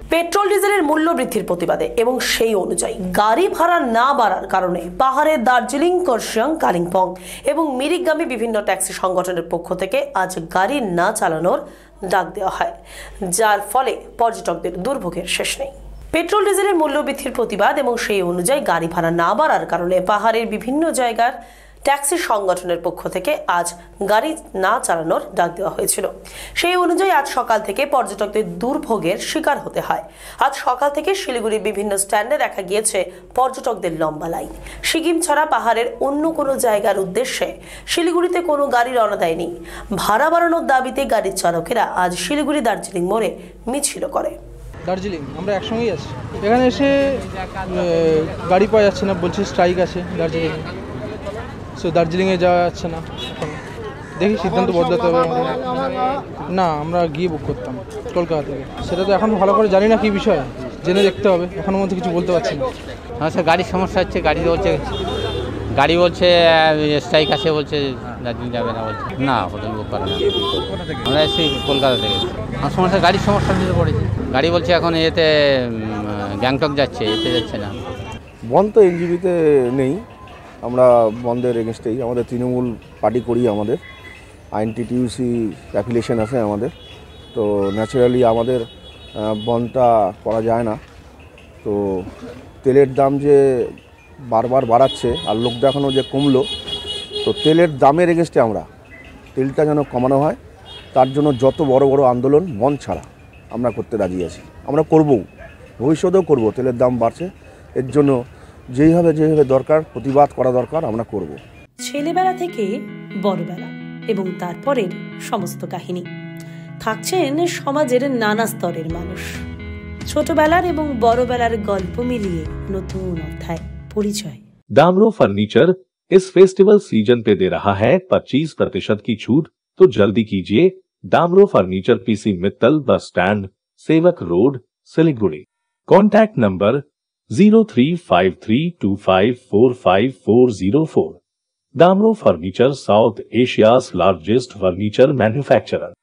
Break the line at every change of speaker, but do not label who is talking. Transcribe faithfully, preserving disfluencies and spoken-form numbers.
Petrol ডিজেলের মূল্য বৃদ্ধির প্রতিবাদে এবং সেই অনুযায়ী গাড়ি ভাড়া না বাড়ার কারণে পাহাড়ে দার্জিলিং, কার্শিয়াং, কালিম্পং এবং মিরিকগামী বিভিন্ন ট্যাক্সি সংগঠনের পক্ষ থেকে আজ গাড়ি না চালানোর ডাক দেওয়া হয়, যার ফলে পর্যটকদের দুর্ভোগের শেষ নেই। পেট্রোল ডিজেলের মূল্য বৃদ্ধির প্রতিবাদ এবং সেই অনুযায়ী গাড়ি ভাড়া না বাড়ার কারণে পাহাড়ের বিভিন্ন জায়গার ট্যাক্সি সংগঠনের পক্ষ থেকে আজ গাড়ি না চালানোর ডাক দেওয়া হয়েছিল। সেই অনুযায়ী আজ সকাল থেকে পর্যটকদের দুর্ভোগের শিকার হতে হয়। আজ সকাল থেকে শিলিগুড়ির বিভিন্ন স্ট্যান্ডে দেখা গিয়েছে পর্যটকদের লম্বা লাইন। সিকিম ছাড়া পাহাড়ের অন্য কোনো জায়গার উদ্দেশ্যে শিলিগুড়িতে কোনো গাড়ি রওনা দেয়নি। ভাড়া বাড়ানোর দাবিতে গাড়ির চালকেরা আজ শিলিগুড়ি দার্জিলিং মোড়ে মিছিল করে।
দার্জিলিং আমরা একসঙ্গেই আছি, এখানে এসে গাড়ি পাওয়া যাচ্ছে না, বলছে স্ট্রাইক আছে দার্জিলিং, সো দার্জিলিংয়ে যাওয়া যাচ্ছে না। এখন দেখি সিদ্ধান্ত বদলাতে হবে। না, আমরা গিয়ে বুক করতাম কলকাতা থেকে, সেটা তো এখন ভালো করে জানি না কী বিষয়, জেনে দেখতে হবে, এখনের মধ্যে কিছু বলতে পারছি না।
হ্যাঁ স্যার, গাড়ির সমস্যা হচ্ছে, গাড়ি বলছে গাড়ি বলছে স্ট্রাইক আছে, বলছে দার্জিলিং যাবে না, বলছে না হোটেল বুক করে না। আমরা এসেছি কলকাতা থেকে, আমার সমস্যা গাড়ির সমস্যা দিতে পড়েছে। গাড়ি বলছে এখন এতে গ্যাংটক যাচ্ছে, এতে যাচ্ছে না।
বন্ধ তো এলজিবিতে নেই, আমরা বন্ধের এগেনস্টেই, আমাদের তৃণমূল পার্টি করি, আমাদের আইএনটিটিউসি অ্যাফিলিয়েশন আছে আমাদের, তো ন্যাচারালি আমাদের বন্ধটা করা যায় না। তো তেলের দাম যে বারবার বাড়াচ্ছে আর লোক দেখানো যে কমলো, তো তেলের দামের এগেনস্টে আমরা, তেলটা যেন কমানো হয় তার জন্য যত বড় বড় আন্দোলন বন্ধ ছাড়া আমরা করতে রাজি আছি, আমরা করব, ভবিষ্যতেও করব। তেলের দাম বাড়ছে, এর জন্য যেইভাবে যেভাবে দরকার প্রতিবাদ করা দরকার আমরা করব।
ছেলেবেলা থেকে বড়বেলা এবং তারপরের সমস্ত কাহিনী থাকছেন সমাজের নানা স্তরের মানুষ। ছোটবেলার এবং বড়বেলার গল্প মিলিয়ে নতুন অধ্যায় পরিচয়।
दामरो फर्नीचर इस फेस्टिवल सीजन पे दे रहा है पच्चीस प्रतिशत की छूट, तो जल्दी कीजिए। दामरो furniture PC Mittal bus stand, Sevoke road, Siliguri. Contact number zero three five three two five four five four zero four. Damro furniture South Asia's largest furniture manufacturer.